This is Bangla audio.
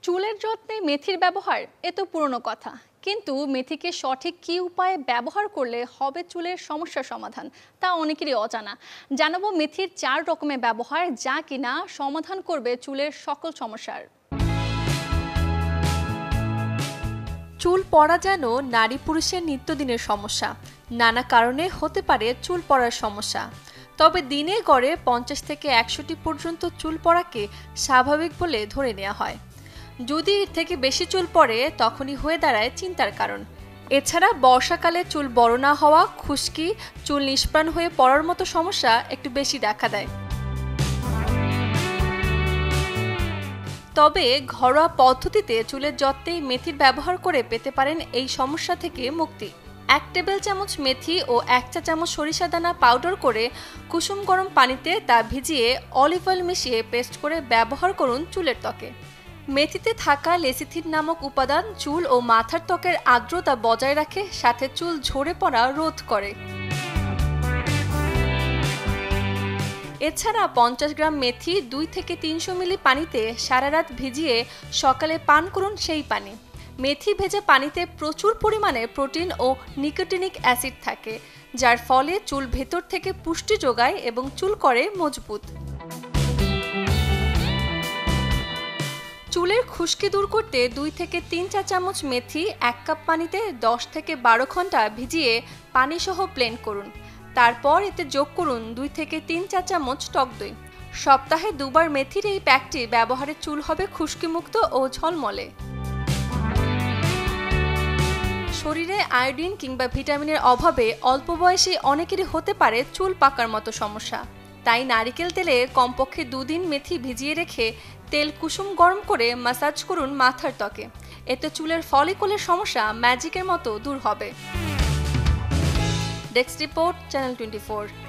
চুলের যত্নে মেথির ব্যবহার এ তো পুরনো কথা, কিন্তু মেথিকে সঠিক কী উপায়ে ব্যবহার করলে হবে চুলের সমস্যার সমাধান তা অনেকেরই অজানা। জানাবো মেথির 4 রকমের ব্যবহার, যা কিনা সমাধান করবে চুলের সকল সমস্যার। চুল পড়া যেন নারী পুরুষের নিত্যদিনের সমস্যা। নানা কারণে হতে পারে চুল পড়ার সমস্যা, তবে দিনে গড়ে 50 থেকে 100টি পর্যন্ত চুল পড়াকে স্বাভাবিক বলে ধরে নেওয়া হয়। যদি এর থেকে বেশি চুল পড়ে তখনই হয়ে দাঁড়ায় চিন্তার কারণ। এছাড়া বর্ষাকালে চুল বড় না হওয়া, খুশকি, চুল নিষ্প্রাণ হয়ে পড়ার মতো সমস্যা একটু বেশি দেখা দেয়। তবে ঘরোয়া পদ্ধতিতে চুলের যত্নে মেথির ব্যবহার করে পেতে পারেন এই সমস্যা থেকে মুক্তি। 1 টেবিল চামচ মেথি ও 1 চা চামচ সরিষা দানা পাউডার করে কুসুম গরম পানিতে তা ভিজিয়ে অলিভ অয়েল মিশিয়ে পেস্ট করে ব্যবহার করুন চুলের ত্বকে। মেথিতে থাকা লেসিথিন নামক উপাদান চুল ও মাথার ত্বকের আর্দ্রতা বজায় রাখে, সাথে চুল ঝরে পড়া রোধ করে। এছাড়া 50 গ্রাম মেথি 2 থেকে 300 মিলি পানিতে সারা রাত ভিজিয়ে সকালে পান করুন সেই পানি। মেথি ভেজা পানিতে প্রচুর পরিমাণে প্রোটিন ও নিকোটিনিক অ্যাসিড থাকে, যার ফলে চুল ভেতর থেকে পুষ্টি যোগায় এবং চুল করে মজবুত। চুলের খুশকি দূর করতে 2 থেকে 3 চা চামচ মেথি 1 কাপ পানিতে 10 থেকে 12 ঘন্টা ভিজিয়ে পানি সহ ব্লেন্ড করুন। তারপর এতে যোগ করুন 2 থেকে 3 চা চামচ টক দই। সপ্তাহে 2 বার মেথির এই প্যাকটি ব্যবহারে চুল হবে খুশকিমুক্ত ও ঝলমলে। শরীরে আয়োডিন কিংবা ভিটামিনের অভাবে অল্প বয়সে অনেকেরই হতে পারে চুল পাকার মতো সমস্যা। তাই নারিকেল তেলে কমপক্ষে 2 দিন মেথি ভিজিয়ে রেখে তেল কুসুম গরম করে ম্যাসাজ করুন মাথার ত্বকে। এতে চুলের ফলিকলের সমস্যা ম্যাজিকের মতো দূর হবে। Desk report, channel 24।